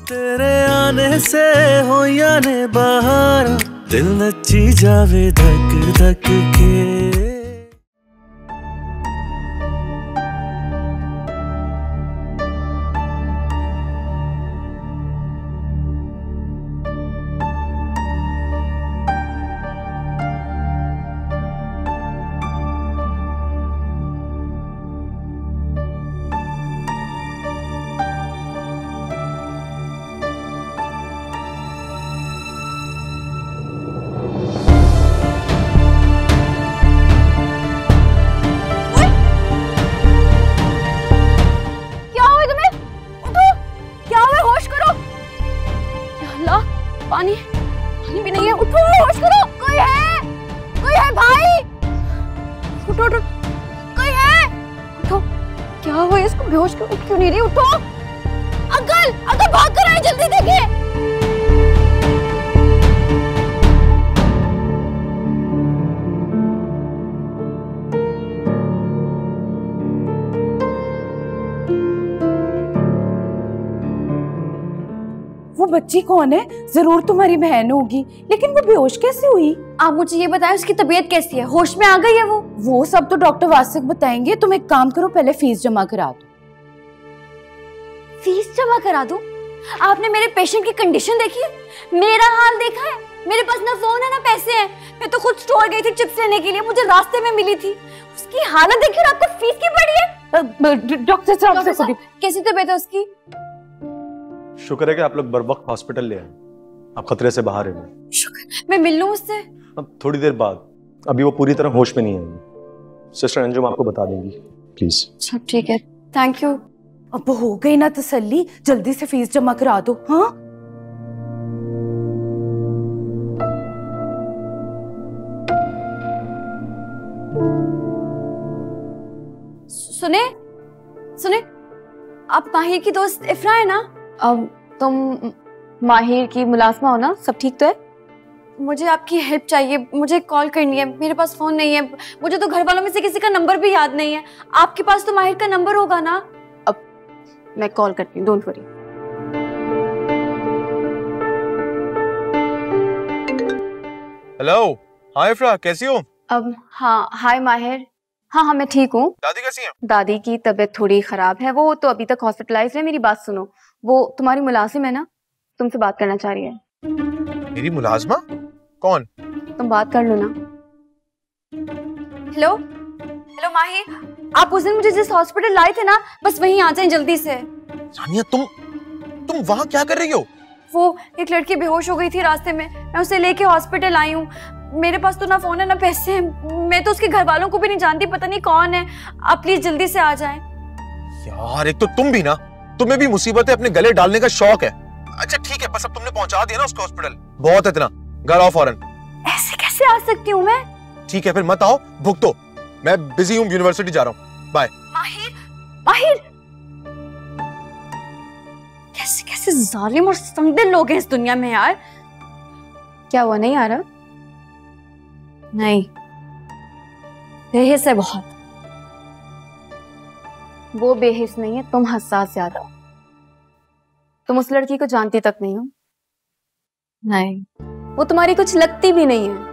तेरे आने से हो या ने बहार, दिल नची जावे धक धक के। पानी पानी भी नहीं है। उठो, होश करो। कोई है भाई। उठो उठो, कोई है। उठो, क्या हुआ इसको? बेहोश क्यों नहीं रही? उठो अंकल, अंकल भाग कर आए, जल्दी देखिए। वो बच्ची कौन है? जरूर तुम्हारी बहन होगी, लेकिन वो बेहोश कैसे हुई? आप मुझे ये बताएं, उसकी तबीयत कैसी है? होश में आ गई है वो सब तो डॉक्टर वासिक बताएंगे। तुम एक काम करो, पहले फीस जमा करा दो। फीस जमा करा दूं? आपने मेरे पेशेंट की कंडीशन देखी है? मेरा हाल देखा है? मेरे पास ना फोन है ना पैसे हैं। मैं तो खुद स्टोर गई थी चिप्स लेने के लिए, मुझे रास्ते में मिली थी। उसकी हालत देखिए, आपको फीस की पड़ी है। डॉक्टर साहब कैसी तबीयत है उसकी? शुक्र है कि आप लोग बर वक्त हॉस्पिटल ले आए। आप खतरे से बाहर हैं। शुक्र। मैं मिल लूं उससे? अब थोड़ी देर बाद। अभी वो पूरी तरह होश में नहीं आएंगी। सिस्टर अंजुम आपको बता देंगी, प्लीज। सब ठीक है, थैंक यू। अब हो गई ना तसल्ली, जल्दी से फीस जमा करा दो। हाँ सुने सुने, आप माहिर की दोस्त इफ्रा है ना? अब तुम माहिर की मुलाजमा हो ना? सब ठीक तो है? मुझे आपकी हेल्प चाहिए, मुझे कॉल करनी है। मेरे पास फोन नहीं है, मुझे तो घर वालों में से किसी का नंबर भी याद नहीं है। आपके पास तो माहिर का नंबर होगा ना? अब मैं कॉल करती हूँ, don't worry. Hello, hi Ifra, कैसी हो? अब हाँ, हाय माहिर। हाँ, मैं ठीक हूँ। दादी कैसी हैं? दादी की तबीयत थोड़ी खराब है, वो तो अभी तक हॉस्पिटलाइज है। मेरी बात सुनो, वो तुम्हारी मुलाजिम है ना, तुमसे बात करना चाह रही है। मेरी मुलाजमा? कौन? तुम बात कर लो ना। हेलो हेलो माहिर, आप उस दिन मुझे जिस हॉस्पिटल लाए थे ना, बस वहीं आ जाएं जल्दी से। सानिया, तुम वहाँ क्या कर रही हो? वो एक लड़की बेहोश हो गई थी रास्ते में, मैं उसे लेके हॉस्पिटल आई हूँ। मेरे पास तो ना फोन है ना पैसे हैं। मैं तो उसके घर वालों को भी नहीं जानती, पता नहीं कौन है। आप प्लीज जल्दी से आ जाएं। यार, एक तो तुम भी ना, तुम्हें भी मुसीबतें अपने गले डालने का शौक है। अच्छा ठीक है, बस अब तुमने पहुंचा दिया ना उसको हॉस्पिटल, बहुत है इतना। घर आओ फौरन। ऐसे कैसे आ सकती हूँ मैं? ठीक है, फिर मत आओ, भुगतो। मैं बिजी हूँ, यूनिवर्सिटी जा रहा हूँ। बाय। माहिर, माहिर, कैसे कैसे जालिम और संगदिल लोग हैं इस दुनिया में यार। क्या हुआ, नहीं आ रहा? नहीं, बेहिस है बहुत। वो बेहिस नहीं है, तुम हसास ज्यादा। तुम उस लड़की को जानती तक नहीं हो। नहीं, वो तुम्हारी कुछ लगती भी नहीं है,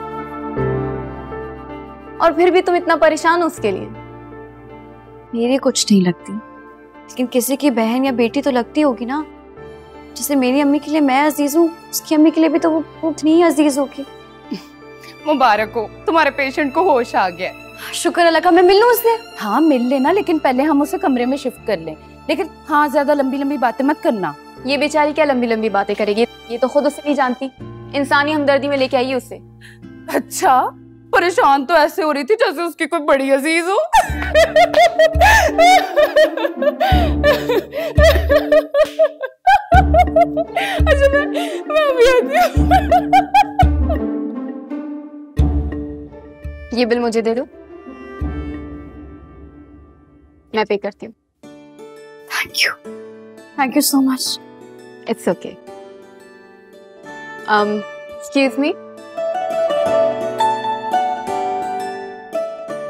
और फिर भी तुम इतना परेशान हो उसके लिए। मेरी कुछ नहीं लगती, लेकिन किसी की बहन या बेटी तो लगती होगी ना। जैसे मेरी अम्मी के लिए मैं अजीज हूँ, उसकी अम्मी के लिए भी तो वो उतनी ही अजीज होगी। मुबारक हो, तुम्हारे पेशेंट को होश आ गया। शुक्र अल्लाह का। मैं मिल लूं उससे? हाँ मिल लेना, लेकिन पहले हम उसे कमरे में शिफ्ट कर लें। लेकिन हाँ, ज्यादा लंबी लंबी बातें मत करना। ये बेचारी क्या लंबी लंबी बातें करेगी, ये तो खुद उसे नहीं जानती। इंसानी हमदर्दी में लेके आई उसे। अच्छा, परेशान तो ऐसे हो रही थी जैसे उसकी कोई बड़ी अजीज हो। अच्छा मैं अभी आती हूँ। ये बिल मुझे दे दो, मैं पे करती हूँ। Thank you so much. It's okay. Excuse me.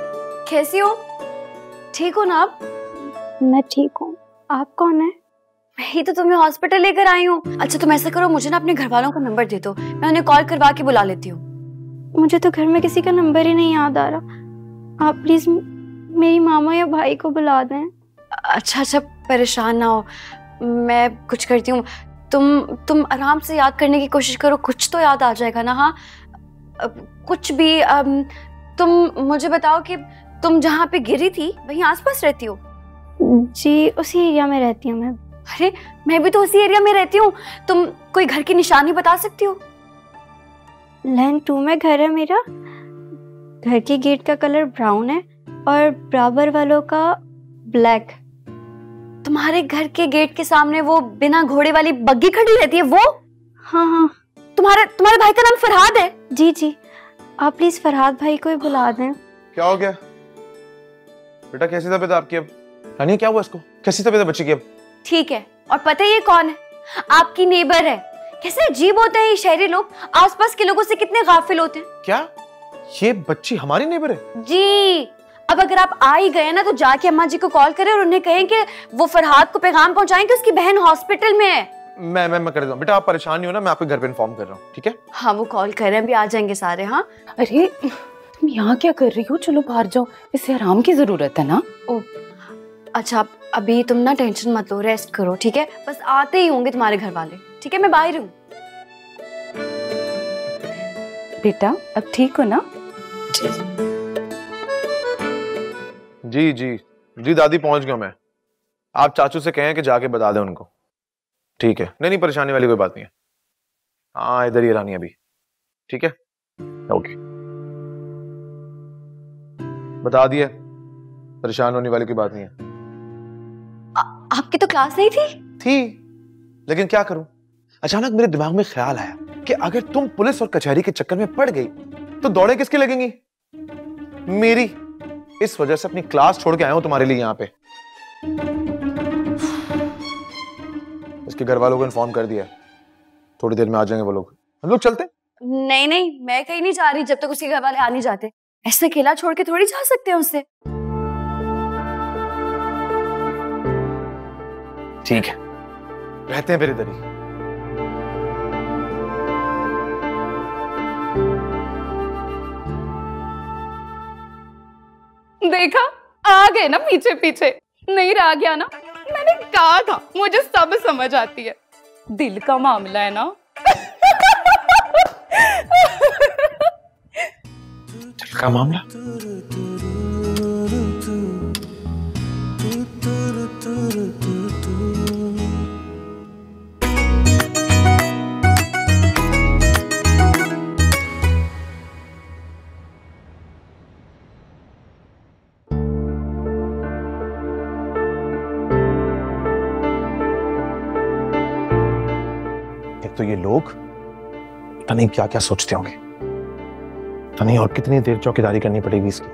कैसी हो? ठीक हो ना आप? मैं ठीक हूँ। आप कौन है? मैं ही तो तुम्हें हॉस्पिटल लेकर आई हूँ। अच्छा तुम ऐसा करो, मुझे ना अपने घर वालों का नंबर दे दो, मैं उन्हें कॉल करवा के बुला लेती हूँ। मुझे तो घर में किसी का नंबर ही नहीं याद आ रहा। आप प्लीज मेरी मामा या भाई को बुला दें। अच्छा अच्छा, परेशान ना हो, मैं कुछ करती हूँ। तुम आराम से याद करने की कोशिश करो, कुछ तो याद आ जाएगा ना। हाँ कुछ भी। तुम मुझे बताओ कि तुम जहाँ पे गिरी थी वहीं आसपास रहती हो? जी उसी एरिया में रहती हूँ मैं। अरे मैं भी तो उसी एरिया में रहती हूँ। तुम कोई घर की निशानी बता सकती हो? लैंड 2 में घर है मेरा। घर की गेट का कलर ब्राउन है और बराबर वालों का ब्लैक। तुम्हारे घर के गेट के सामने वो बिना घोड़े वाली बग्गी खड़ी रहती है वो? हाँ हाँ। तुम्हारे भाई का नाम फरहाद है? जी जी, आप प्लीज फरहाद भाई को ही बुला दें। क्या हो गया बेटा, कैसी तबीयत है आपकी अब? रानी क्या हुआ इसको, कैसी तबीयत है बच्ची की अब? ठीक है, और पता है ये कौन है? आपकी नेबर है। कैसे अजीब होते हैं ये शहरी लोग, आसपास के लोगों से कितने गाफिल होते हैं। क्या ये बच्ची हमारी नेबर है? जी। अब अगर आप आ ही गए ना तो जाके अम्मा जी को कॉल करें और उन्हें कहें कि वो फरहाद को पैगाम पहुंचाएं कि उसकी बहन हॉस्पिटल में है। मैं कर देता हूं बेटा, आप परेशान नहीं हो ना, मैं आपके घर पे इन्फॉर्म कर रहा हूँ, ठीक है? हाँ वो कॉल कर रहे हैं, अभी आ जाएंगे सारे। हाँ अरे तुम यहाँ क्या कर रही हो, चलो बाहर जाओ, इसे आराम की जरूरत है ना। ओ अच्छा, अभी तुम ना टेंशन मत लो, रेस्ट करो ठीक है? बस आते ही होंगे तुम्हारे घर वाले, ठीक है? मैं बाहर हूँ। बेटा अब ठीक हो ना? जी जी जी दादी पहुंच गया मैं। आप चाचू से कहें कि जाके बता दें उनको, ठीक है? नहीं परेशानी वाली कोई बात नहीं है। हाँ इधर ही रानी अभी, ठीक है? ओके बता दिए, परेशान होने वाली कोई बात नहीं है। आपकी तो क्लास नहीं थी? लेकिन क्या करूं, अचानक मेरे दिमाग में ख्याल आया कि अगर तुम पुलिस और कचहरी के चक्कर में पड़ गई तो दौड़े किसकी लगेंगी? मेरी। इस वजह से अपनी क्लास छोड़ के आया हूं तुम्हारे लिए यहाँ पे। इसके घर वालों को इन्फॉर्म कर दिया, थोड़ी देर में आ जाएंगे वो लोग। हम लोग चलते? नहीं नहीं, मैं कहीं नहीं जा रही जब तक उसके घर वाले आ नहीं जाते। ऐसे अकेला छोड़ के थोड़ी जा सकते हैं उससे। ठीक है, रहते हैं फिर इधर ही। देखा, आ गए ना पीछे पीछे, नहीं रह गया ना। मैंने कहा था मुझे सब समझ आती है, दिल का मामला है ना। दिल का मामला? तो ये लोग पता नहीं क्या क्या सोचते होंगे, पता नहीं और कितनी देर चौकीदारी करनी पड़ेगी इसकी।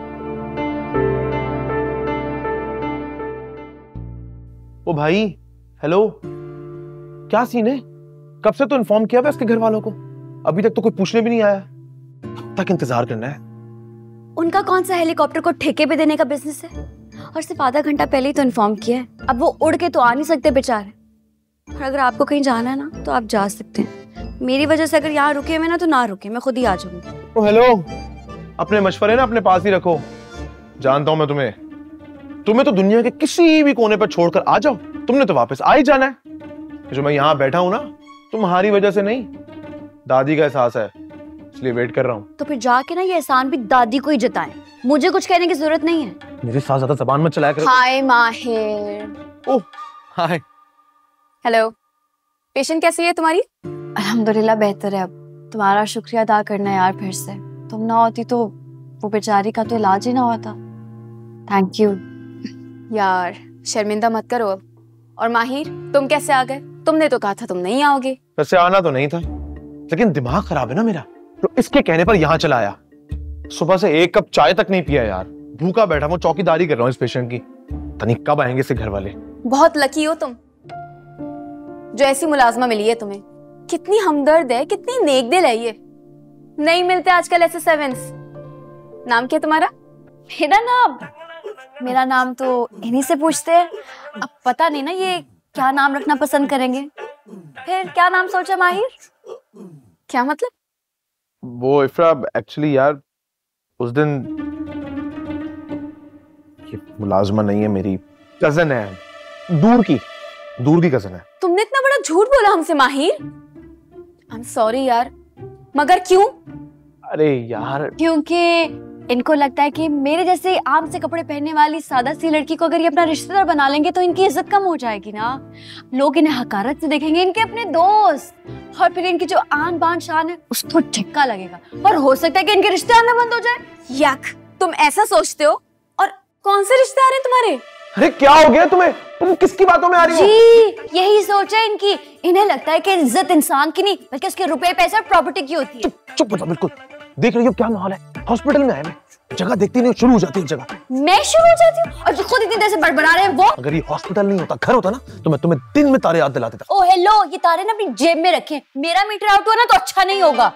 ओ भाई हेलो, क्या सीन है? कब से तो इन्फॉर्म किया इसके घर वालों को, अभी तक तो कोई पूछने भी नहीं आया। कब तक इंतजार करना है? उनका कौन सा हेलीकॉप्टर को ठेके पे देने का बिजनेस है, और सिर्फ आधा घंटा पहले ही तो इन्फॉर्म किया है। अब वो उड़ के तो आ नहीं सकते बेचारे। और अगर आपको कहीं जाना है ना तो आप जा सकते हैं, मेरी वजह से अगर यहाँ रुके हुए ना तो ना रुके, मैं खुद ही आ जाऊंगी। ओ हेलो, अपने मशवरे ना अपने पास ही रखो। जानता हूं मैं तुम्हें तो दुनिया के किसी भी कोने पर छोड़कर आ जाओ, तुमने तो वापस आ ही जाना है। जो मैं यहाँ बैठा हूं ना तुम्हारी वजह से नहीं, दादी का एहसास है, इसलिए वेट कर रहा हूँ। तो फिर जाके ना ये एहसान भी दादी को ही जताएं, मुझे कुछ कहने की जरूरत नहीं है। मेरे साथ ज्यादा जबान मत चलाया करो। हाय माहिर। ओह हाय। हेलो, पेशेंट कैसी है तुम्हारी? अल्हम्दुलिल्लाह बेहतर है। अब तुम्हारा शुक्रिया अदा करना है यार, फिर से तुम ना होती तो वो बेचारी का तो इलाज ही ना होता। थैंक यू यार, शर्मिंदा मत करो अब। और माहिर तुम कैसे आ गए? तुमने तो कहा था तुम नहीं आओगे। वैसे आना तो नहीं था, लेकिन दिमाग खराब है ना मेरा, तो इसके कहने पर यहाँ चला आया। सुबह से एक कप चाय तक नहीं पिया यार, भूखा बैठा हूँ, चौकीदारी कर रहा हूँ इस पेशेंट की। तनी कब आएंगे इसके घर वाले? बहुत लकी हो तुम जो ऐसी मुलाजमा मिली है तुम्हें। कितनी हमदर्द है, कितनी नेक दिल है ये। नहीं मिलते आजकल ऐसे सर्वेंट्स। नाम क्या तुम्हारा? मेरा नाम तो इन्हीं से पूछते हैं। अब पता नहीं ना ये क्या नाम रखना पसंद करेंगे? फिर क्या नाम सोचा माहिर? क्या मतलब? वो इफ्रा एक्चुअली यार उस दिन, ये मुलाजमा नहीं है, मेरी कजन है, दूर की कजन है। तुमने इतना बड़ा झूठ बोला हमसे माहिर। आई एम सॉरी यार, मगर क्यों? अरे यार क्योंकि इनको लगता है कि मेरे जैसे आम से कपड़े पहनने वाली सादा सी लड़की को अगर ये अपना रिश्तेदार बना लेंगे तो इनकी इज्जत कम हो जाएगी ना। लोग इन्हें हकारत से देखेंगे, इनके अपने दोस्त, और फिर इनकी जो आन बान शान है उसको झटका लगेगा और हो सकता है कि इनके रिश्ते आना बंद हो जाए। यक, तुम ऐसा सोचते हो? और कौन से रिश्ते आ रहे हैं तुम्हारे? अरे क्या हो गया तुम्हें? तुम किसकी बातों में आ रही हो? जी यही सोच है इनकी। इन्हें लगता है कि इज्जत इंसान की नहीं बल्कि उसके रुपए पैसे और प्रॉपर्टी की होती है। चुप हो, बिल्कुल। देख रही हो क्या माहौल है? हॉस्पिटल में आए मैं, जगह देखती नहीं शुरू हो जाती है जगह। मैं शुरू हो जाती हूँ और जो खुद इतनी देर से बड़बड़ा रहे हैं वो। अगर ये हॉस्पिटल नहीं होता, घर होता ना, तो मैं तुम्हें दिन में तारे याद दिला देता। ओ हेलो, ये तारे ना अपनी जेब में रखें। मेरा मीटर आउट हुआ ना तो अच्छा नहीं होगा।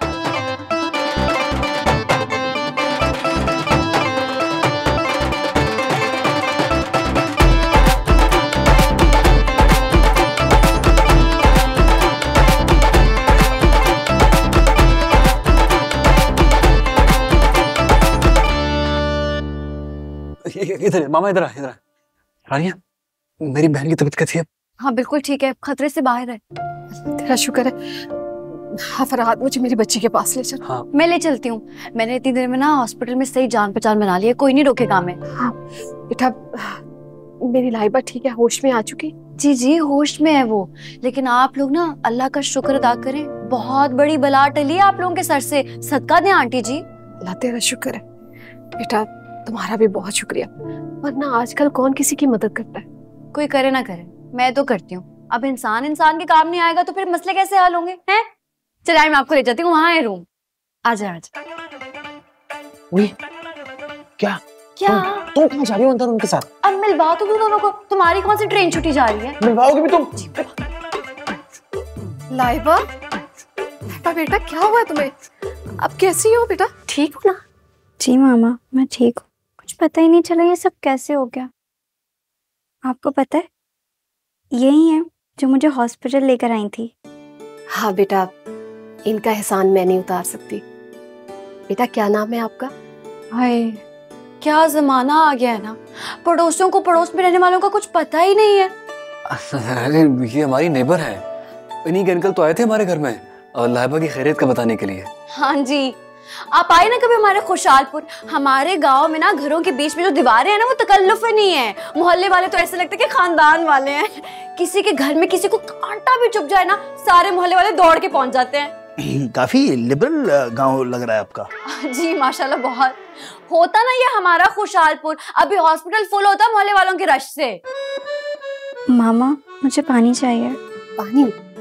इधर मामा, इधर इधर। रानिया, मेरी बहन की तबीयत कैसी है? हाँ बिल्कुल ठीक है, खतरे से बाहर है। तेरा शुक्र है। हाँ फरहाद, मुझे मेरी बच्ची के पास ले चल। हाँ मैं ले चलती हूँ। मैंने इतनी देर में ना हॉस्पिटल में सही जान पहचान बना ली है, कोई नहीं रोकेगा हमें। हाँ बेटा, मेरी लाइबा ठीक है, होश में आ चुकी? जी जी होश में है वो, लेकिन आप लोग ना अल्लाह का शुक्र अदा करें, बहुत बड़ी बला टली है आप लोगों के सर से। सदका दें आंटी जी। अल्लाह तेरा शुक्र है बेटा, तुम्हारा भी बहुत शुक्रिया, वरना आजकल कौन किसी की मदद करता है? कोई करे ना करे, मैं तो करती हूँ। अब इंसान के काम नहीं आएगा तो फिर मसले कैसे हल होंगे हैं? चलिए मैं आपको ले जाती हूँ, वहां है रूम। आजा आजा। क्या क्या तुम कहाँ जा रही हो अंदर उनके साथ? अब मिलवा तो दो दोनों को। तुम्हारी कौन सी ट्रेन छुट्टी जा रही है? मिलवाओगे भी तुम? लाइबा, लाइबा बेटा क्या हुआ है तुम्हें? अब कैसी हो बेटा, ठीक हो ना? जी मामा मैं ठीक हूँ। कुछ पता ही नहीं चला ये सब कैसे हो गया। आपको पता है यही है जो मुझे हॉस्पिटल लेकर आई थी। हाँ बेटा, इनका एहसान मैं नहीं उतार सकती। बेटा क्या नाम है आपका? हाय क्या जमाना आ गया है ना, पड़ोसियों को पड़ोस में रहने वालों का कुछ पता ही नहीं है। अरे ये हमारी नेबर है, इन्हीं के अंकल तो आए थे हमारे घर में और लाइबा की खैरियत का बताने के लिए। हाँ जी, आप आए ना कभी हमारे खुशहालपुर। हमारे गांव में ना घरों के बीच में जो दीवारें हैं ना वो तकल्लुफ नहीं है। मोहल्ले वाले तो ऐसे लगता है कि खानदान वाले हैं। किसी के घर में किसी को कांटा भी चुभ जाए ना, सारे मोहल्ले वाले दौड़ के पहुंच जाते हैं। काफी लिबरल गांव लग रहा है आपका। जी माशाल्लाह बहुत। होता ना ये हमारा खुशहालपुर, अभी हॉस्पिटल फुल होता मोहल्ले वालों के रश से। मामा मुझे पानी चाहिए। पानी?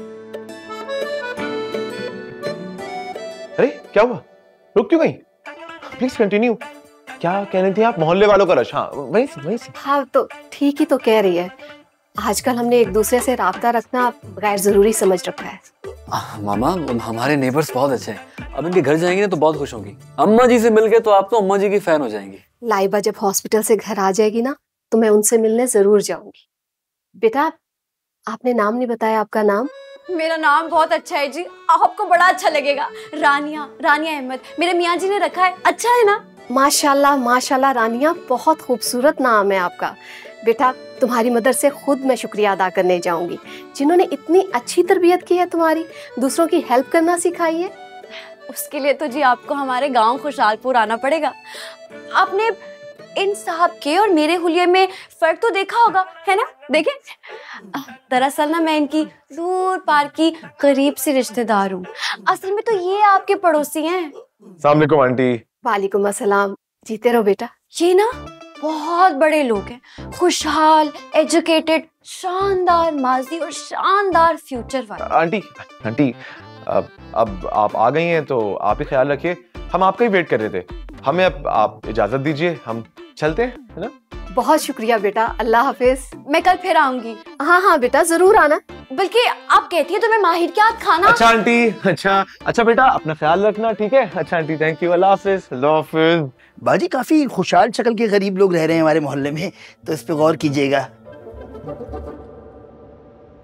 अरे क्या हुआ, रुक क्यों गई? Please continue. क्या कहने थी आप? मोहल्ले वालों का रश? हाँ वही से। हाँ तो ठीक ही तो कह रही है। आजकल हमने एक दूसरे से राब्ता रखना गैर जरूरी समझ रखा है। मामा हमारे नेबर्स बहुत अच्छे हैं, अब इनके घर जाएंगे ना तो बहुत खुश होंगी। अम्मा जी से मिल गए तो आप तो अम्मा जी की फैन हो जाएंगी। लाइबा जब हॉस्पिटल से घर आ जाएगी ना तो मैं उनसे मिलने जरूर जाऊंगी। बेटा आपने नाम नहीं बताया, आपका नाम? मेरा नाम बहुत अच्छा है जी, आपको बड़ा अच्छा लगेगा। रानिया, रानिया अहमद मेरे मियाँ जी ने रखा है। अच्छा है ना? माशाल्लाह माशाल्लाह रानिया, बहुत खूबसूरत नाम है आपका। बेटा तुम्हारी मदर से खुद मैं शुक्रिया अदा करने जाऊंगी, जिन्होंने इतनी अच्छी तरबियत की है तुम्हारी, दूसरों की हेल्प करना सिखाई है। उसके लिए तो जी आपको हमारे गांव खुशहालपुर आना पड़ेगा। आपने इन साहब के और मेरे हुलिये में फर्क तो देखा होगा, है ना? देखें, दरअसल ना मैं इनकी दूर पार की करीब से रिश्तेदार हूँ। असल में तो ये आपके पड़ोसी हैं। अस्सलाम वालेकुम आंटी। वालेकुम अस्सलाम। जीते रहो बेटा। ये ना बहुत बड़े लोग हैं, खुशहाल, एजुकेटेड, शानदार माजी और शानदार फ्यूचर वाले। आंटी अब आप आ गई हैं तो आप ही ख्याल रखिए, हम आपका ही वेट कर रहे थे। हमें अब आप इजाजत दीजिए, हम चलते हैं, है ना? बहुत शुक्रिया बेटा, अल्लाह हाफिज। मैं कल फिर आऊंगी। हाँ हाँ बेटा जरूर आना। बल्कि आप कहती है तो मैं माहिर के हाथ खाना। अच्छा आंटी, अच्छा बेटा अपना ख्याल रखना, ठीक है? अच्छा आंटी, थैंक यू, अल्लाह हाफिज। अल्लाह हाफिज। बाजी काफी खुशहाल शक्ल के गरीब लोग रह रहे हैं हमारे मोहल्ले में, तो इस पे गौर कीजिएगा।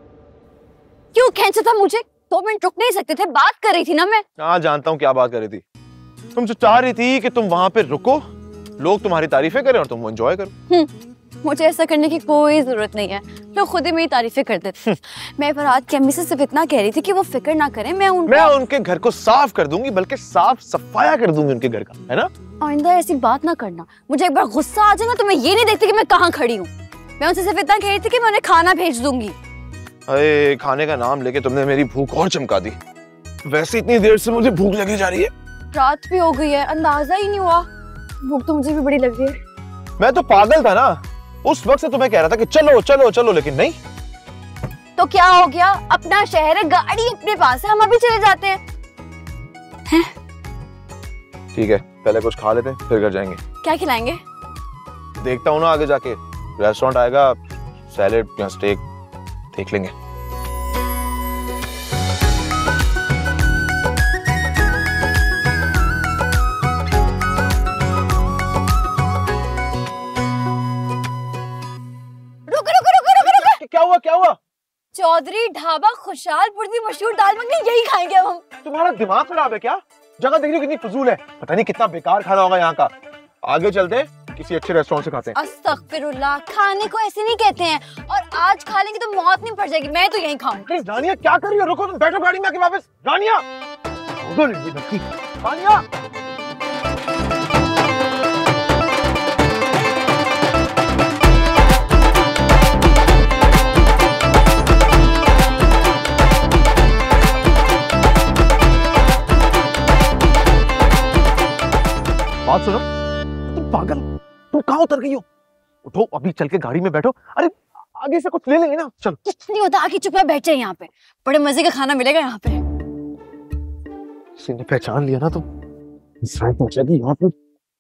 क्यों खींचा था मुझे? 2 मिनट रुक नहीं सकते थे? बात कर रही थी ना मैं। हाँ जानता हूँ क्या बात कर रही थी। तुम जो चाह रही थी कि तुम वहां पे रुको, लोग तुम्हारी तारीफें करें और तुम एंजॉय करो। मुझे ऐसा करने की कोई जरूरत नहीं है, लोग खुद ही मेरी तारीफें कर देते। मैं फरहाद की अम्मी से सिर्फ इतना कह रही थी कि वो फिक्र ना करें, मैं उनके घर को साफ कर दूंगी, बल्कि साफ सफाया कर दूंगी उनके घर का, है ना? आइंदा ऐसी बात ना करना। मुझे एक बार गुस्सा आ जाए ना तो मैं ये नहीं देखती कि मैं कहाँ खड़ी हूँ। मैं उनसे सिर्फ इतना कह रही थी कि मैं उन्हें खाना भेज दूंगी। अरे खाने का नाम लेके तुमने मेरी भूख और चमका दी। वैसे इतनी देर से मुझे भूख लगी जा रही है। रात भी हो गई है, अंदाजा ही नहीं हुआ। भूख तो मुझे भी बड़ी लग रही है। मैं तो पागल था ना, उस वक्त से तुम्हें कह रहा था कि चलो चलो चलो, लेकिन नहीं। तो क्या हो गया? अपना शहर है, गाड़ी अपने पास है, हम अभी चले जाते हैं। ठीक है, पहले कुछ खा लेते हैं फिर घर जाएंगे। क्या खिलाएंगे? देखता हूँ ना आगे जाके, रेस्टोरेंट आएगा, सैलेड या स्टेक देख लेंगे। क्या हुआ? चौधरी ढाबा खुशहालपुर की मशहूर दाल मखनी, यही खाएंगे अब हम। तुम्हारा दिमाग खराब है क्या? जगह देख रही हो कितनी फजूल है, पता नहीं कितना बेकार खाना होगा यहाँ का। आगे चलते किसी अच्छे रेस्टोरेंट से खाते हैं। अस्तगफिरुल्लाह, खाने को ऐसे नहीं कहते हैं, और आज खा लेंगे तो मौत नहीं पड़ जाएगी। मैं तो यहीं खाऊंगी। रानिया क्या कर रही हो? रुको, तुम बैठो गाड़ी में आके वापस। रानिया, रानिया। बात सुनो, तुम पागल, तुम कहाँ उतर गई हो? उठो, अभी चल के गाड़ी में बैठो। अरे आगे से कुछ ले लेंगे ना, चलो। कुछ नहीं होता, आगे चुपचाप बैठ जाए यहाँ पे, बड़े मजे का खाना मिलेगा यहाँ पे। किसी ने पहचान लिया ना तो पहुंचेगी यहाँ पे।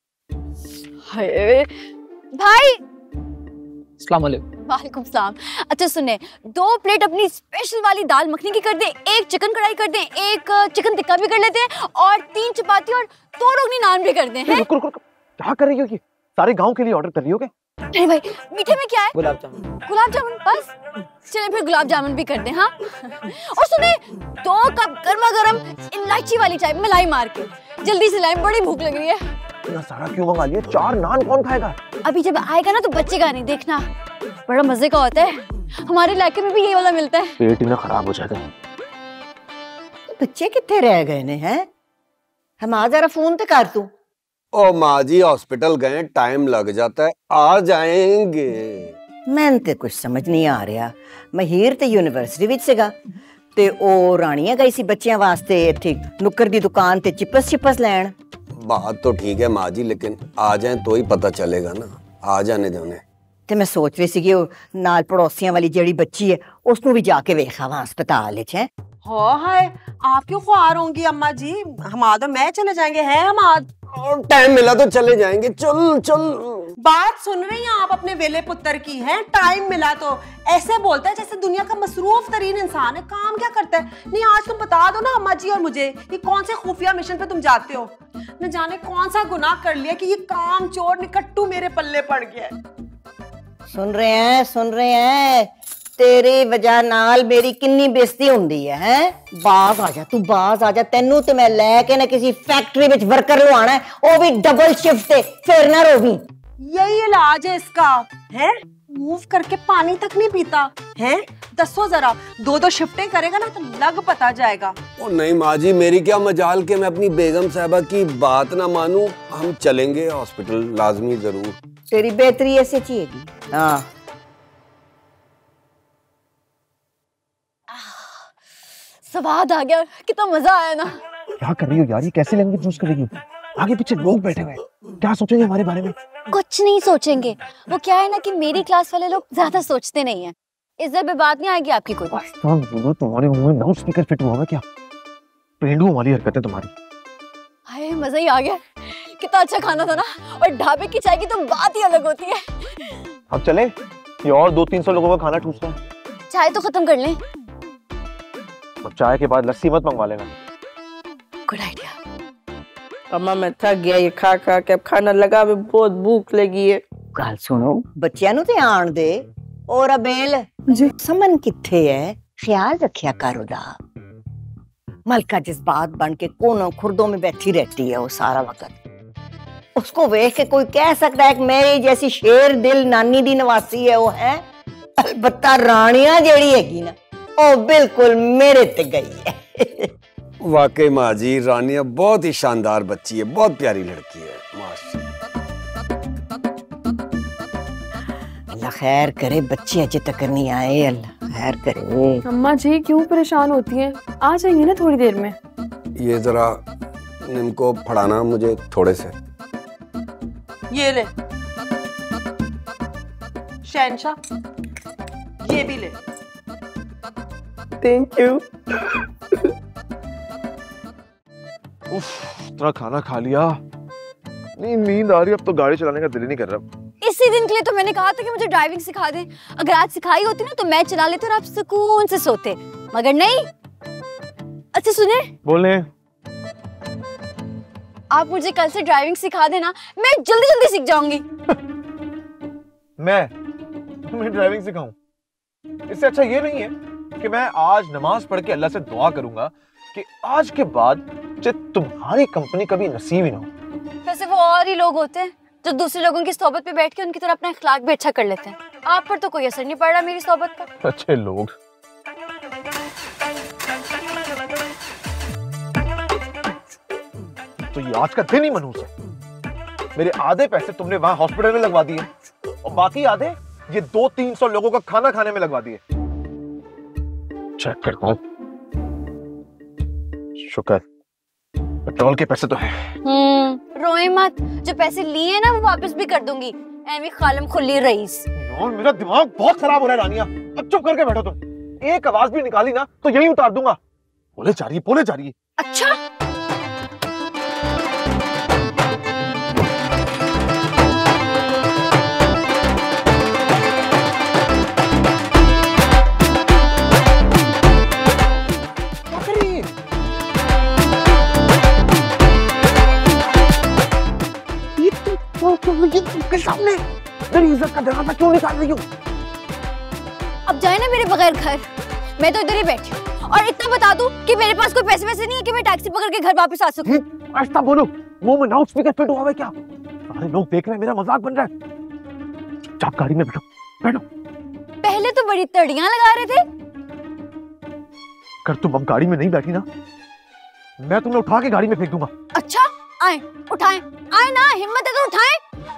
भाई अस्सलाम वालेकुम। वालेकुम सलाम। अच्छा सुने, 2 प्लेट अपनी स्पेशल वाली दाल मखनी की कर दे, 1 चिकन कढ़ाई कर दे, 1 चिकन टिक्का भी कर लेते हैं, और 3 चपाती और 2 रोगनी नान भी कर दे। रुको, क्या कर रही हो? ये सारे गांव के लिए ऑर्डर कर रही हो क्या? अरे भाई, मीठे में क्या है? गुलाब जामुन। गुलाब जामुन बस? चले फिर गुलाब जामुन भी कर दे। हाँ और सुने, 2 कप गर्मा गर्म इलायची वाली चाय मलाई मार के, जल्दी से लाए, बड़ी भूख लग रही है। इतना सारा क्यों मंगा लिया? 4 नान कौन खाएगा? अभी जब आएगा ना तो बचेगा नहीं, देखना, बड़ा मजे का होता है। हमारे इलाके में भी ये वाला मिलता है। पेट ही ना खराब हो जाता है। बच्चे कितने रह गए ने हैं? हम आ जरा फोन तो कर तू। ओ माँ जी हॉस्पिटल गए, टाइम लग जाता है, आ जाएंगे। मैंने तो कुछ समझ नहीं आ रहा। महीर ते यूनिवर्सिटी विच सीगा ते ओ रानिया गई सी बच्चियां वास्ते इत्थे नुक्कर दी दुकान ते चिप्स लैन। बात तो ठीक है माँ जी, लेकिन आ जाए तो ही पता चलेगा ना, आ जाने दो उन्हें। ते मैं सोच रही सी कि नाल पड़ोसियां वाली जेड़ी बच्ची है उसनू भी जाके वेखा वहां अस्पताल विच है। हाँ हाय, आप क्यों ख्वार होंगी अम्मा जी? हमाद और मैं चले जाएंगे। हैं हमाद? और टाइम मिला तो चले जाएंगे। चल चल। बात सुन रही हैं आप अपने वेले पुत्र की? है टाइम मिला तो ऐसे बोलता है जैसे दुनिया का मसरूफ तरीन इंसान है। काम क्या करता है? नहीं आज तुम बता दो ना अम्मा जी और मुझे, ये कौन से खुफिया मिशन पे तुम जाते हो? न जाने कौन सा गुनाह कर लिया कि ये काम चोर निकट्टू मेरे पल्ले पड़ गया। सुन रहे हैं तेरी वजह नाल मेरी किन्नी बेइज्जती हुंदी है। बाज आ जा, तू बाज आ जा, तेनू ते मैं लेके ना किसी फैक्ट्री विच वर्कर लवाना है, ओ भी डबल शिफ्ट ते, फिर ना रोवी। यही इलाज है इसका। है मूव करके पानी तक नहीं पीता है? दसो जरा, 2-2 शिफ्टें करेगा ना तो लग पता जाएगा। ओ नहीं माँ जी, मेरी क्या मजाल के मैं अपनी बेगम साहबा की बात ना मानूं। हम चलेंगे हॉस्पिटल, लाजमी जरूर। तेरी बेहतरी ऐसे चाहिए। हाँ स्वाद आ गया, कितना मजा आया ना। क्या कर रही हो यार? ये कैसे लैंग्वेज यूज कर रही हो? आगे पीछे लोग बैठे हुए, क्या सोचेंगे हमारे बारे में? कुछ नहीं सोचेंगे, वो क्या है ना कि मेरी क्लास वाले लोग ज्यादा सोचते नहीं है। इज्जत पे बात नहीं आएगी आपकी कोई। तुम्हारे मुंह में लाउड स्पीकर फिट हुआ है क्या? पेंडुओं वाली हरकतें तुम्हारी। हाय मजा ही आ गया, कितना अच्छा खाना था ना। और ढाबे की चाय की तो बात ही अलग होती है। अब चले, ये और 200-300 लोगों का खाना ठूसना है। चाय तो खत्म कर लें। अब चाय के बाद लस्सी मत मंगवा लेना। Good idea. अम्मा मैं थक गया ये खा खा के, अब खाना लगा, मैं बहुत भूख लगी है। गल सुनो, बच्चियां नु ते आण दे। और अबेल जी समन किथे है? ख्याल रखिया कर उदा। मलका जज्बात बन के कोनों खुर्दों में बैठी रहती है वो सारा वक्त। उसको देख के कोई कह सकता है कि मेरी जैसी शेर दिल नानी दी नवासी है वो है। अलबत्ता रानिया जेड़ी हैगी ना वो बिल्कुल मेरे ते गई है। वाकई माँ जी, रानिया बहुत ही शानदार बच्ची है, बहुत प्यारी लड़की है माशाल्लाह। अल्लाह खैर करे, बच्ची अजय तक नहीं आए, अल्लाह खैर करे। अम्मा जी क्यों परेशान होती हैं? आ जाएंगे ना थोड़ी देर में। ये जरा इनको फड़ाना मुझे थोड़े से। ये ले शहनशाह, ये भी ले। Thank you. उफ, इतना खाना खा लिया, नहीं नींद आ रही, अब तो गाड़ी चलाने का दिल ही नहीं कर रहा। इसी दिन के लिए तो मैंने कहा था कि मुझे ड्राइविंग सिखा दें। अगर आज सिखाई होती ना तो मैं चला लेती और आप सुकून से सोते, मगर नहीं। अच्छा सुने, बोले आप मुझे कल से ड्राइविंग सिखा देना, मैं जल्दी जल्दी सीख जाऊंगी। मैं तुम्हें ड्राइविंग सिखाऊं? इससे अच्छा ये नहीं है कि मैं आज नमाज पढ़ के अल्लाह से दुआ करूंगा कि आज के बाद तुम्हारी कंपनी कभी नसीब ही ना हो। वैसे वो और ही लोग होते हैं जो दूसरे लोगों की सोबत पे बैठ के उनकी तरह अपना इखलाक भी अच्छा कर लेते हैं। आप पर तो कोई असर नहीं पड़ रहा मेरी सोबत का। अच्छे लोग। तो ये आज का दिन ही मनहूस है। मेरे आधे पैसे तुमने वहां हॉस्पिटल में लगवा दिए और बाकी आधे ये 200-300 लोगों का खाना खाने में लगवा दिए। चेक करता हूं। शुक्र पेट्रोल के पैसे तो है। रोए मत, जो पैसे लिए ना वो वापस भी कर दूंगी। एवी खालम खुली रईस। यार मेरा दिमाग बहुत खराब हो रहा है रानिया, अब चुप करके बैठो तुम। एक आवाज भी निकाली ना तो यही उतार दूंगा। बोले जा रही है। अच्छा के सामने मेरी इज्जत का दरवाजा क्यों निकाल रही हो? अब जाए ना मेरे बगैर घर, मैं तो इधर ही बैठी हूँ। और इतना बता दूं कि मेरे पास कोई पैसे वैसे नहीं है कि मैं टैक्सी पकड़ के घर वापस आ सकूं। ऐसा बोलो, मुंह में लाउड स्पीकर फिट हुआ है क्या? सारे लोग देख रहे हैं, मेरा मजाक बन रहा है। चुपचाप गाड़ी में बैठो, बैठो। पहले तो बड़ी तड़ियां लगा रहे थे। कर तुम अब गाड़ी में नहीं बैठी ना, मैं तुम्हें उठा के गाड़ी में फेंक दूंगा। अच्छा आए, उठाएं, आए ना, हिम्मत है तो उठाएं।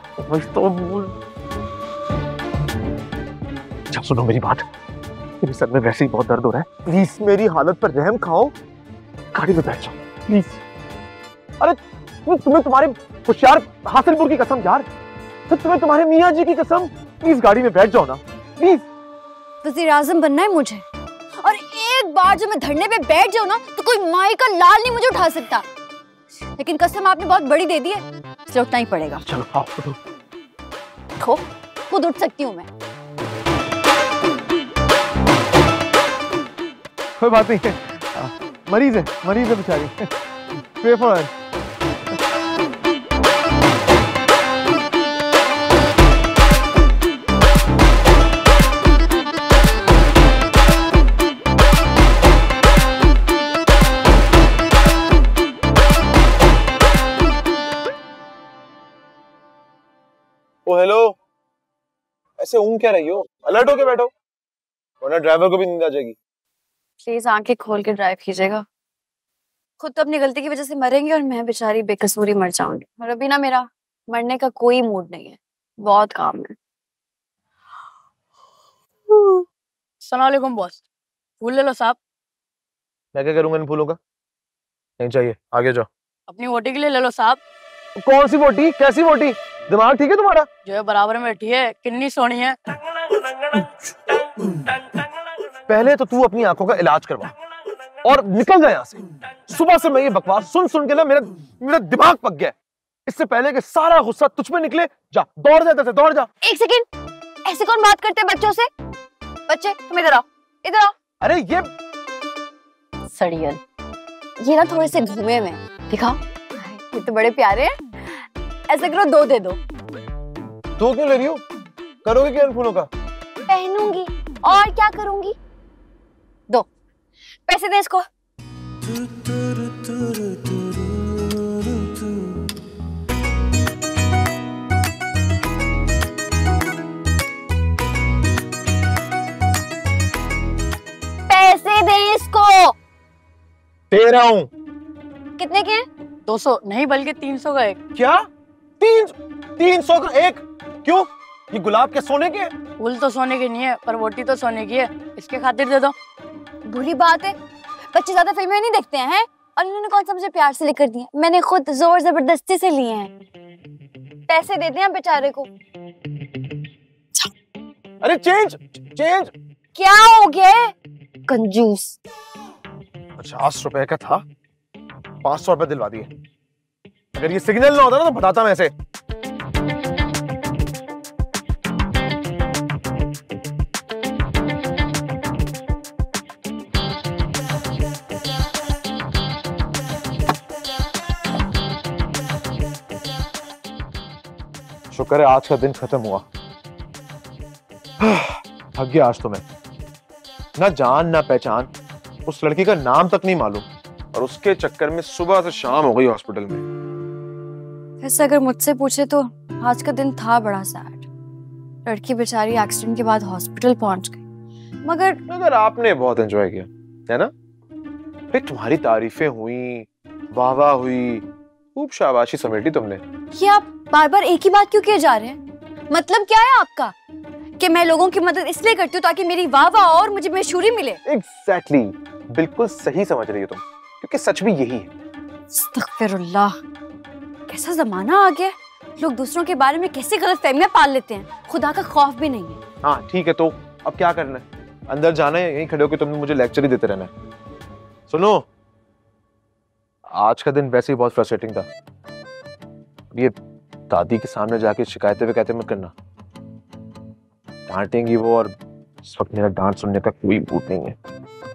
अच्छा सुनो मेरी बात, मेरे सर में वैसे ही बहुत दर्द हो रहा है, प्लीज मेरी हालत पर रहम खाओ, गाड़ी में बैठ जाओ प्लीज। अरे तुम्हें तुम्हारे होशियार हासिलपुर की कसम यार, तुम्हें तुम्हारे मियाँ जी की कसम, प्लीज गाड़ी में बैठ जाओ ना प्लीज। वज़ीर आज़म बनना है मुझे, और एक बार जो मैं धरने पे बैठ जाऊं ना तो कोई माई का लाल नहीं मुझे उठा सकता। लेकिन कसम आपने बहुत बड़ी दे दी है, इसलिए उठना ही पड़ेगा। चलो आओ उठो। उठो, खुद उठ सकती हूँ मैं। कोई बात नहीं है, मरीज है बेचारी। पे फॉर हर। ओ हेलो, ऐसे ऊँग क्या रही हो? अलर्ट होके बैठो वरना ड्राइवर को भी नींद आ जाएगी। प्लीज आंखें खोल के ड्राइव कीजिएगा। खुद तो अपनी गलती की वजह से मरेंगे और मैं बेचारी बेकसूरी मर जाऊंगी। और अभी ना मेरा मरने का कोई मूड नहीं है, बहुत काम है। अस्सलाम वालेकुम बॉस, फूल ले लो साहब। मैं क्या करूंगा इन फूलों का? नहीं चाहिए, आगे जाओ। अपनी वोटी के लिए ले लो साहब। कौन सी वोटी? कैसी वोटी? दिमाग ठीक है तुम्हारा? जो है बराबर में बैठी है, कितनी सोनी है। पहले तो तू अपनी आंखों का इलाज करवा और निकल जा यहाँ से। सुबह से मैं ये बकवास सुन सुन के ना मेरा दिमाग पक गया। इससे पहले कि सारा गुस्सा तुझ पे निकले, जा दौड़ जा, दौड़ जा। एक सेकंड, ऐसे कौन बात करते हैं बच्चों से? बच्चे तुम इधर आओ, इधर आओ। अरे ये सड़ियल, ये ना थोड़े से घूमे में दिखाओ, ये तो बड़े प्यारे हैं। ऐसे करो, 2 दे दो। 2 क्यों ले रही हो? करोगे क्या इन फूलों का? पहनूंगी और क्या करूंगी। दो पैसे दे इसको। पैसे दे इसको। दे रहा हूं। कितने के? 200 नहीं बल्कि 300 का एक। क्या? 300 का एक? क्यों? ये गुलाब के सोने के? फूल तो सोने के नहीं है पर वोटी तो सोने की है, इसके खातिर दे दो। बुरी बात है, बच्चे ज्यादा फिल्में नहीं देखते हैं और इन्होंने कौन सा मुझे प्यार से लेकर दिए, मैंने खुद जोर जबरदस्ती से लिए हैं। पैसे देते हैं बेचारे को। अरे चेंज। क्या हो गया कंजूस? 50 रुपए का था, 500 रुपए दिलवा दिए। अगर ये सिग्नल ना होता ना तो बताता मैं ऐसे। शुक्र है आज का दिन खत्म हुआ। थक गया आज तो मैं। ना जान ना पहचान, उस लड़की का नाम तक नहीं मालूम और उसके चक्कर में सुबह से शाम हो गई हॉस्पिटल में। वैसे अगर मुझसे पूछे तो आज का दिन था बड़ा सैड। लड़की बेचारी एक्सीडेंट के बाद हॉस्पिटल पहुंच गई, मगर आपने बहुत एंजॉय किया है ना? भाई तुम्हारी तारीफें हुई, वाह हुई, खूब शाबाशी समेटी तुमने। ये आप बार बार एक ही बात क्यों किए जा रहे हैं? मतलब क्या है आपका कि मैं लोगों की मदद इसलिए करती हूँ ताकि मेरी वाह और मुझे मशहूरी मिले? एग्जैक्टली, बिल्कुल सही समझ रही हो तुम, क्योंकि सच भी यही है। अस्तगफिरुल्लाह, कैसा जमाना आ गया, लोग दूसरों के बारे में कैसी गलतफहमियां पाल लेते हैं, खुदा का खौफ भी नहीं है। हाँ ठीक है, तो अब क्या करना है? अंदर जाना है, यहीं खड़े होकर तुमने मुझे लेक्चर ही देते रहना है? सुनो, आज का दिन वैसे ही बहुत फ्रस्ट्रेटिंग था। ये दादी के सामने जाके शिकायतें विकायतें मत करना, डांटेंगी वो, और इस वक्त मेरा डांट सुनने का कोई मूड नहीं है।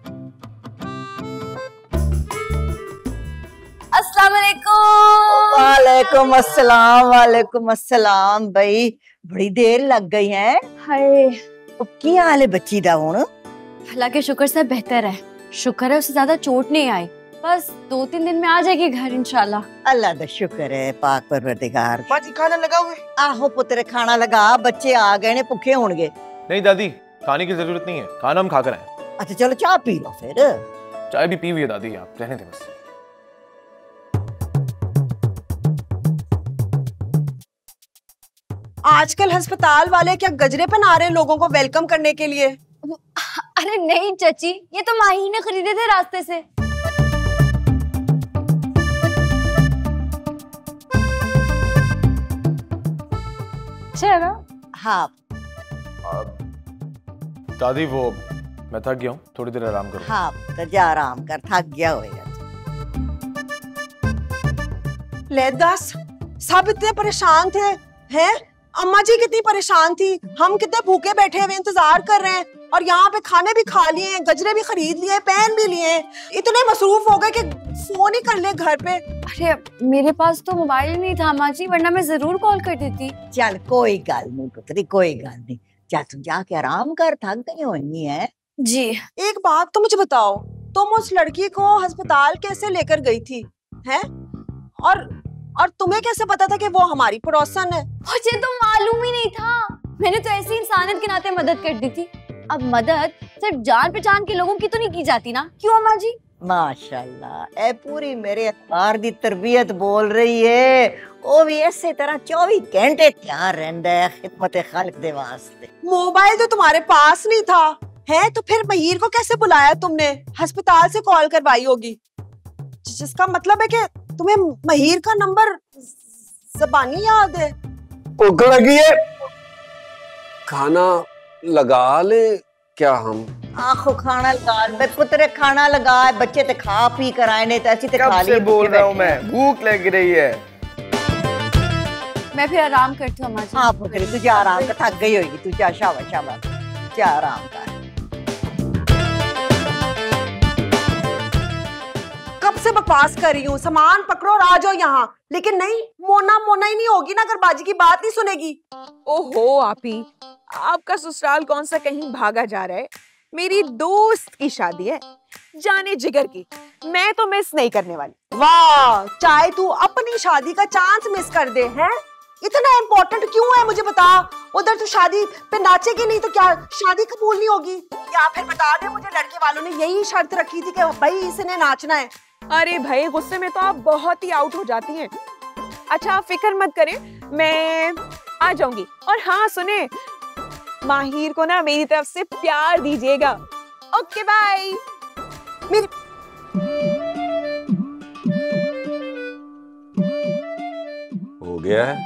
अस्सलाम वालेकुम। वालेकुम अस्सलाम, वालेकुम अस्सलाम। भाई बड़ी देर लग गई है। हाय, की हाल है बच्ची दा हुण? अल्लाह के शुक्र से बेहतर है, शुक्र है उसे ज्यादा चोट नहीं आई, बस 2-3 दिन में आ जाएगी घर इंशाल्लाह। अल्लाह दा शुक्र है, पाक परवरदिगार। बाजी खाना लगा हुआ है? आहो पुत्र खाना लगा, बच्चे आ गए ने, भूखे होंगे। नहीं दादी, खाने की जरूरत नहीं है, खाना हम खाकर आए। अच्छा चलो चाय पी लो फिर। चाय भी पी हुई है दादी, आप रहने दें बस। आजकल अस्पताल वाले क्या गजरे पहना रहे हैं लोगों को वेलकम करने के लिए? अरे नहीं चाची, ये तो माही ने खरीदे थे रास्ते से। अच्छा है ना? हाँ दादी वो मैं थक गया हूँ, थोड़ी देर आराम करो। हाँ तो जा आराम कर, थक गया होगा। ले दस, सब इतने परेशान थे हैं? अम्मा जी कितनी परेशान थी, हम कितने भूखे बैठे हुए इंतजार कर रहे हैं, और यहाँ पे खाने भी खा लिए, गजरे भी खरीद लिए, पेन भी लिए, इतने मसरूफ हो गए कि फोन ही कर ले घर पे। अरे मेरे पास तो मोबाइल नहीं था माँ जी, वरना मैं जरूर कॉल कर देती। चल कोई गल नहीं पुत्री, कोई गल नहीं, जा तू जाके आराम कर, थक गई होनी है। जी एक बात तो मुझे बताओ, तुम उस लड़की को अस्पताल कैसे लेकर गई थी हैं? और तुम्हें कैसे पता था कि वो हमारी पड़ोसन है? मुझे तो मालूम ही नहीं था, मैंने तो ऐसी इंसानियत के नाते मदद कर दी थी। अब मदद सिर्फ जान पहचान के लोगों की तो नहीं की जाती ना, क्यों अम्मा जी? माशाल्लाह, ए पूरी मेरे अखबार दी तरबियत बोल रही है। वो भी इसी तरह 24 घंटे तैयार रहंदा है खिदमत खल्क दे वास्ते। मोबाइल तो तुम्हारे पास नहीं था है, तो फिर महीर को कैसे बुलाया तुमने? अस्पताल से कॉल करवाई होगी, जिसका मतलब है कि तुम्हें महीर का नंबर ज़बानी याद है। भूख लगी है, खाना लगा ले क्या हम? आखो खाना लगा, पुत्र खाना लगा, बच्चे ते खा पी कर आए ने, तो ऐसी ते खा ली। बोल रहा हूँ मैं, भूख लग रही है। मैं फिर आराम करती हूँ अम्मा जी। हाँ पुत्री तू जा आराम कर, थक गई होगी तू, जा शाबाश शाबाश, जा आराम कर। कब से बकवास कर रही हूँ, सामान पकड़ो और आ जाओ यहाँ, लेकिन नहीं, मोना मोना ही नहीं होगी ना अगर बाजी की बात नहीं सुनेगी। ओहो आपी, आपका ससुराल कौन सा कहीं भागा जा रहा है? मेरी दोस्त की शादी है, जाने जिगर की, मैं तो मिस नहीं करने वाली। वाह, चाहे तू अपनी शादी का चांस मिस कर दे, हैं? इतना इम्पोर्टेंट क्यों है मुझे बता। उधर तो शादी पे नाचेगी नहीं तो क्या शादी कबूल नहीं होगी? या फिर बता दे, मुझे लड़के वालों ने यही शर्त रखी थी कि भाई इसने नाचना है। अरे भाई, गुस्से में तो आप बहुत ही आउट हो जाती हैं। अच्छा, आप फिक्र मत करें, मैं आ जाऊंगी। और हाँ सुने, माहिर को ना मेरी तरफ से प्यार दीजिएगा। Okay bye. मेरी हो गया है,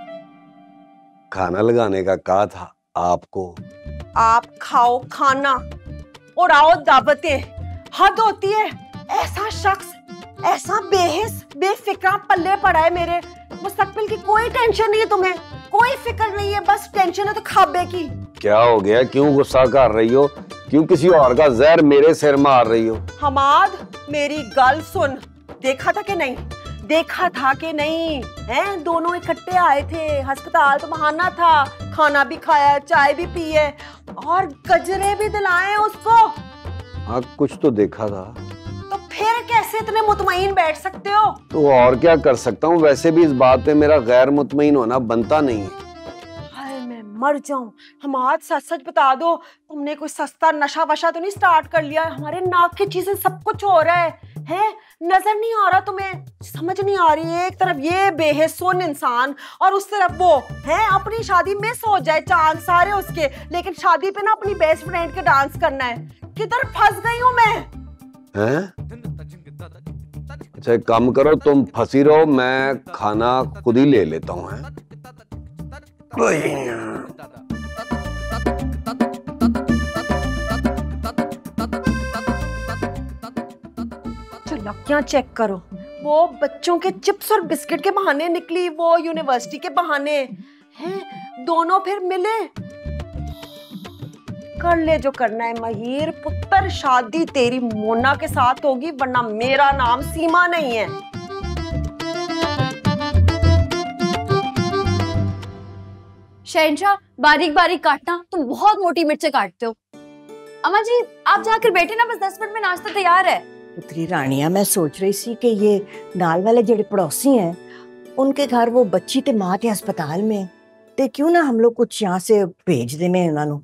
खाना लगाने का कहा था आपको। आप खाओ खाना और आओ दावतें। हद होती है, ऐसा शख्स, ऐसा बेहिस बेफिक्रा पल्ले पड़ा है मेरे। मुस्तकबिल की कोई टेंशन नहीं है तुम्हें, कोई फिक्र नहीं है, बस टेंशन है तो खाबे की। क्या हो गया, क्यों गुस्सा कर रही हो? क्यों किसी और का जहर मेरे सिर मार रही हो? हमाद, मेरी गल सुन, देखा था कि नहीं, देखा था कि नहीं, हैं? दोनों इकट्ठे आए थे, अस्पताल तो बहाना था, खाना भी खाया, चाय भी पी है और गजरे भी दिलाए उसको। हाँ, कुछ तो देखा था। तो फिर कैसे इतने मुतमईन बैठ सकते हो? तो और क्या कर सकता हूँ, वैसे भी इस बात पे मेरा गैर मुतमईन होना बनता नहीं है। हाय, मैं मर जाऊं। हमाद, सच सच बता दो, तुमने कोई सस्ता नशा वशा तो नहीं स्टार्ट कर लिया? हमारे नाक की चीजें सब कुछ हो रहा है? नजर नहीं आ रहा तुम्हें? समझ नहीं आ रही है? एक तरफ ये बेहिस्सुन इंसान और उस तरफ वो है, अपनी शादी मिस हो जाए, चांद सारे उसके, लेकिन शादी पे ना अपनी बेस्ट फ्रेंड के डांस करना है। किधर फंस गई हूँ मैं? हैं? अच्छा, एक काम करो, तुम फंसी रहो, मैं खाना खुद ही ले लेता हूँ। लड़कियां चेक करो, वो बच्चों के चिप्स और बिस्किट के बहाने निकली, वो यूनिवर्सिटी के बहाने हैं, दोनों फिर मिले। कर ले जो करना है महिर पुत्र, शादी तेरी मोना के साथ होगी, वरना मेरा नाम सीमा नहीं है। शहंशाह, बारीक बारीक काटना, तुम बहुत मोटी मिर्चें काटते हो। अम्मा जी, आप जाकर बैठे ना, बस 10 मिनट में नाश्ता तैयार है। पुत्री रानिया, मैं सोच रही सी कि ये नाल वाले जेड़े पड़ोसी हैं, उनके घर वो बच्ची ते मां ते अस्पताल में, ते क्यों ना हम लोग कुछ यहाँ से भेज दे में उन्होंने।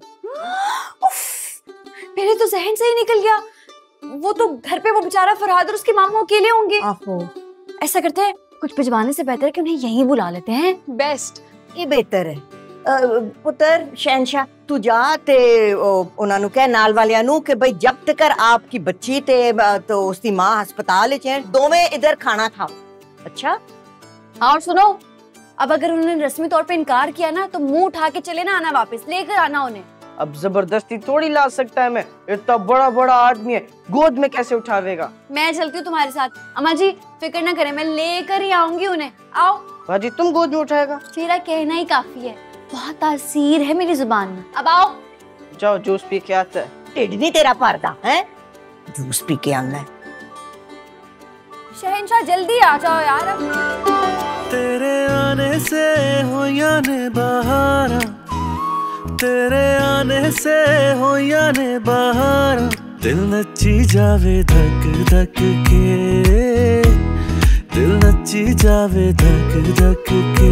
मेरे तो जहन से ही निकल गया, वो तो घर पे वो बेचारा फरहाद और उसके मामू अकेले होंगे। ऐसा करते हैं, कुछ भिजवाने से बेहतर है कि उन्हें यहीं बुला लेते हैं। बेस्ट, ये बेहतर है। पुत्र शहंशाह, तू जा ते उन्होंने कह नाल वालियां नू कि भाई जब तक आपकी बच्ची ते तो उसकी मां अस्पताल विच है, दोवें इधर खाना खाओ। अच्छा, और सुनो, अब अगर उन्होंने रस्मी तौर पे इनकार किया ना, तो मुंह उठा के चले ना आना, वापस लेकर आना उन्हें। अब जबरदस्ती थोड़ी ला सकता है मैं, इतना बड़ा बड़ा आदमी है, गोद में कैसे उठावेगा? मैं चलती हूँ तुम्हारे साथ। अम्मा जी फिक्र ना करें, मैं लेकर ही आऊंगी उन्हें। आओ। बाजी, तुम गोद में उठाएगा? तेरा कहना ही काफी है, बहुत तासीर है मेरी जुबान में। अब आओ। जाओ, जूस पी के आता है। ढिड नहीं तेरा भरदा है, जूस पी के आना है। शहंशाह जल्दी आ जाओ यार। तेरे आने से हो या ने बहारा, तेरे आने से हो या ने बहारा, दिल नची जावे धक धक के, दिल नची जावे धक धक के,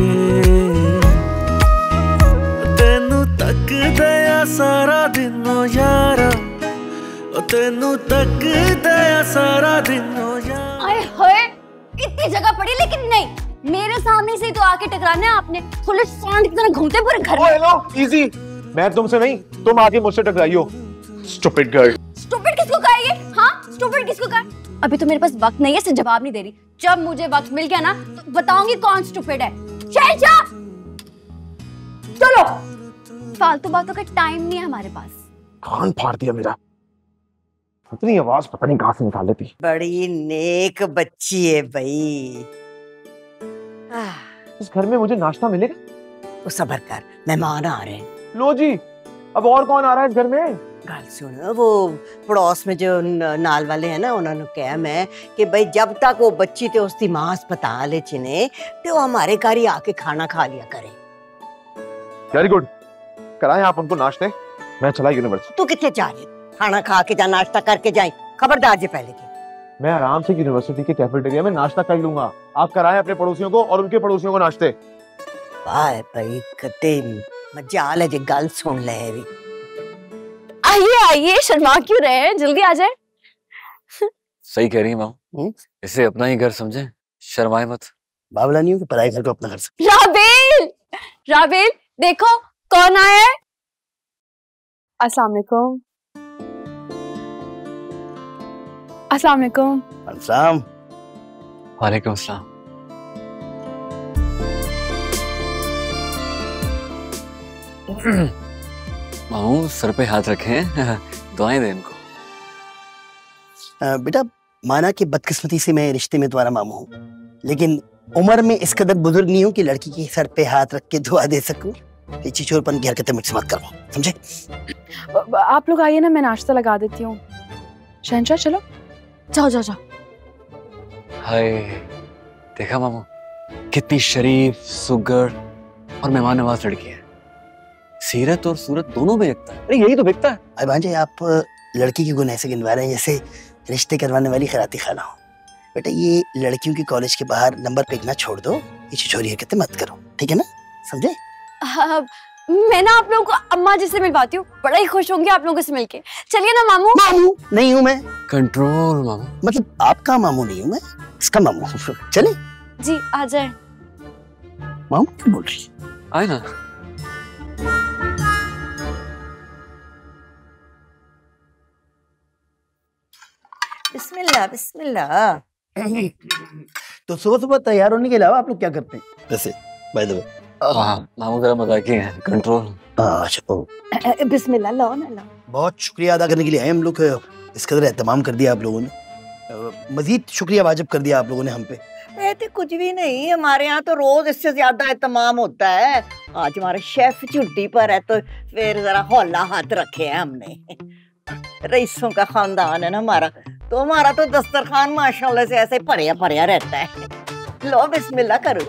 तेनू तक दया सारा दिन ओ यारा, तेनू तक दया सारा दिन ओ यारा। आए होए, इतनी जगह पड़ी लेकिन नहीं, मेरे सामने से तो आके टकराना है आपने। पुलिस सांड की तरह घूमते पूरे घर में। हेलो, इजी, मैं तुमसे नहीं, तुम आके मुझसे टकराई हो। Stupid girl. स्टूपिड किसको कहा ये? हाँ, स्टूपिड किसको कहा? अभी तो मेरे पास वक्त नहीं है, इससे जवाब नहीं दे रही। जब मुझे वक्त मिल गया ना, तो बताऊंगी कौन स्टूपिड है। शहंशाह, चलो, फालतू बातों का टाइम नहीं है हमारे पास। कान फाड़ दिया मेरा, इतनी आवाज पता नहीं कहां से निकाल लेती। बड़ी नेक बच्ची है भाई। इस घर में मुझे नाश्ता मिलेगा? तो सब्र कर, मेहमान आ रहे हैं। लो जी, अब और कौन आ रहा है इस घर में? गल सुन, वो पड़ोस में जो नाल वाले हैं ना, उन्होंने कहा मैं कि भाई जब तक वो बच्ची ते उसकी मां अस्पताल च ने, तो हमारे घर ही आके खाना खा लिया करे। वेरी गुड, कराएं आप उनको नाश्ते, मैं चला यूनिवर्सिटी। तू कितने जा रही? खाना खा के जा, नाश्ता करके जाए, खबरदार जे पहले की। मैं आराम से यूनिवर्सिटी के कैफेटेरिया में नाश्ता कर लूंगा। आप कराएं अपने पड़ोसियों को और उनके पड़ोसियों को नाश्ते। वाह भाई कते मजाल है जे गल सुन ले भी। आइए आइए, शर्मा क्यों रहे हैं, जल्दी आ जाए। सही कह रही है माँ, इसे अपना ही घर समझे, शर्माए मत। बावला नहीं हो कि पराई घर को अपना घर समझे। राबेल, राबेल देखो कौन आया है। अस्सलाम वालेकुम। अस्सलाम वालेकुम। अस्सलाम वालेकुम अस्सलाम। मामू सर पे हाथ रखें, दुआएं दें इनको। बेटा माना कि बदकिस्मती से मैं रिश्ते में तुम्हारा मामू हूँ, लेकिन उम्र में इस कदर बुजुर्ग नहीं हूँ कि लड़की के सर पे हाथ रख के दुआ दे सकूं। ये चिचोरपन की हरकतें मुझसे मत करो, समझे? आप लोग आइए ना, मैं नाश्ता लगा देती हूँ। शहंशाह चलो, जाओ जाओ जाओ। हाय देखा मामू, कितनी शरीफ, सुगर और मेहमान नवाज लड़की है। सीरत और सूरत दोनों में बिकता है। अरे यही तो बिकता है। अरे भांजे आप लड़की के गुण ऐसे गिनवा रहे हैं जैसे रिश्ते करवाने वाली खैराती खाना हो। बेटा ये लड़कियों के कॉलेज के बाहर नंबर फेंकना छोड़ दो, ये छिछोरी हरकतें मत करो, ठीक है ना, समझे? मैं ना आप लोगों को अम्मा जी से मिलवाती हूँ, बड़ा ही खुश होंगे आप लोगों से मिलके। चलिए ना मामू। मामू नहीं हूँ मैं। कंट्रोल मामू। मतलब आपका मामू नहीं हूँ मैं, इसका मामू। चले जी आ जाए। मामू क्या बोल रही है? आए ना। बिस्मिल्लाह बिस्मिल्लाह। तो सुबह सुबह तैयार होने के अलावा आप लोग क्या करते हैं वैसे, बाय द वे? मामू जरा मजाकी है, कंट्रोल। अच्छा बिस्मिल्लाह, लो ना लो। बहुत शुक्रिया अदा करने के लिए आए हम लोग। इस कदर एहतमाम कर दिया आप लोगों ने, मजीद शुक्रिया वाजिब कर दिया आप लोगों ने हम पे। तो कुछ भी नहीं, हमारे यहाँ तो रोज इससे ज्यादा एहतमाम होता है। आज हमारे शेफ छुट्टी पर है तो फिर जरा हौला हाथ रखे हैं हमने। रईसों का खानदान है ना हमारा, तो हमारा तो दस्तरखान माशाल्लाह से ऐसे भरिया भरिया रहता है। लो बिस्मिल्लाह करो।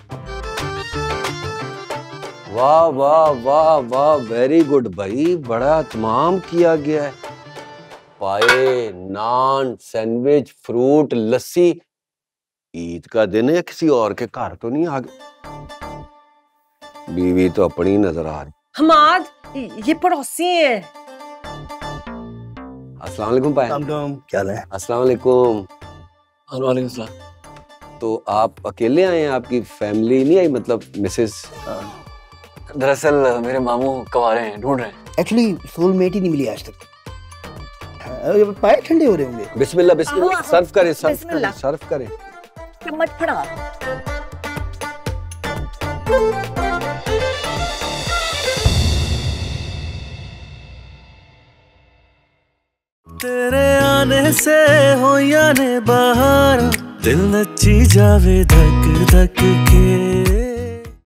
वाह वाह वाह वाह, वेरी गुड भाई, बड़ा तमाम किया गया है। पाए, नान, सैंडविच, फ्रूट, लस्सी। ईद का दिन है, किसी और के घर तो नहीं आ गए। बीवी तो अपनी नजर आ रही। हमाद ये पड़ोसी है। अस्सलाम वालेकुम पाए। क्या हाल है? अस्सलाम वालेकुम। वालेकुम सलाम। तो आप अकेले आए हैं, आपकी फैमिली नहीं आई, मतलब मिसेस? दरअसल मेरे मामू कवारे हैं, ढूंढ रहे हैं। एक्चुअली सोलमेट ही नहीं मिली आज तक। पाए ठंडे हो रहे होंगे। बिस्मिल्लाह बिस्मिल्लाह, सर्व करें सर्व करें सर्व करें। चम्मच फड़ा। तेरे आने से हो याने बहार, दिल नची जावे धक धक के।